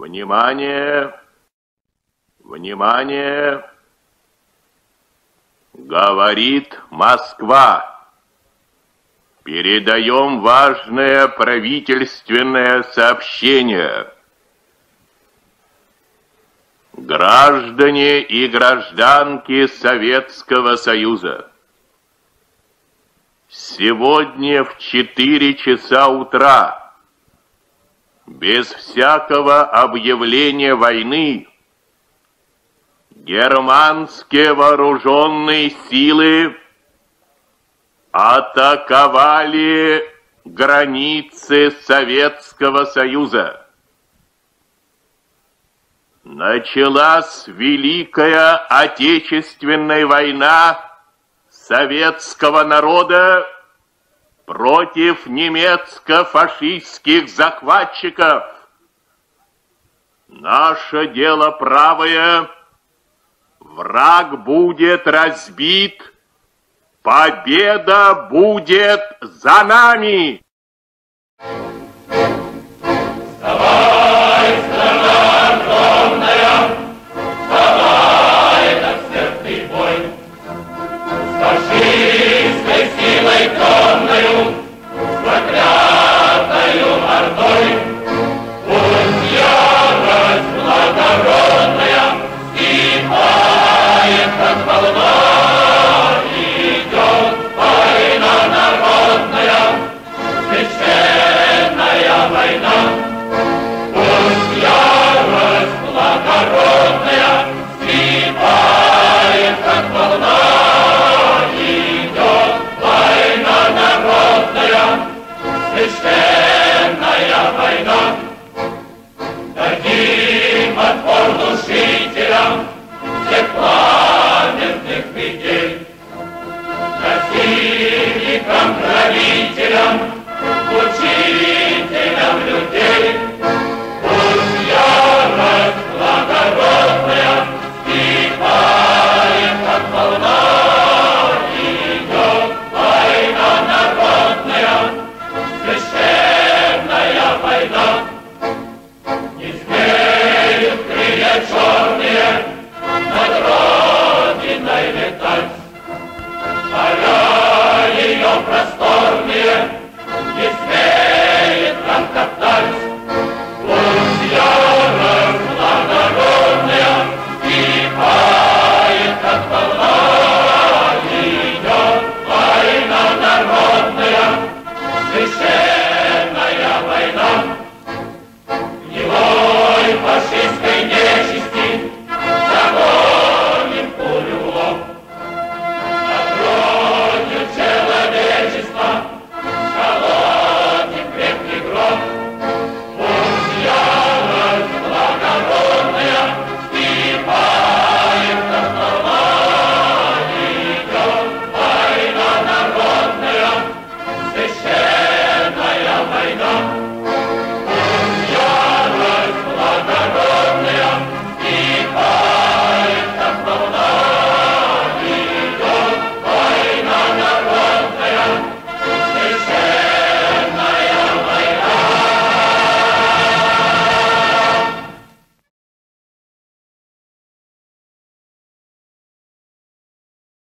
Внимание! Внимание! Говорит Москва. Передаем важное правительственное сообщение. Граждане и гражданки Советского Союза, сегодня в 4 часа утра, без всякого объявления войны, германские вооруженные силы атаковали границы Советского Союза. Началась Великая Отечественная война советского народа против немецко-фашистских захватчиков. Наше дело правое. Враг будет разбит. Победа будет за нами. Вставай, страна огромная, вставай, как смертный бой, с фашистской силой темною, с проклятою ордой. Пусть ярость благородная вскипает, как волна, идет война народная, священная война.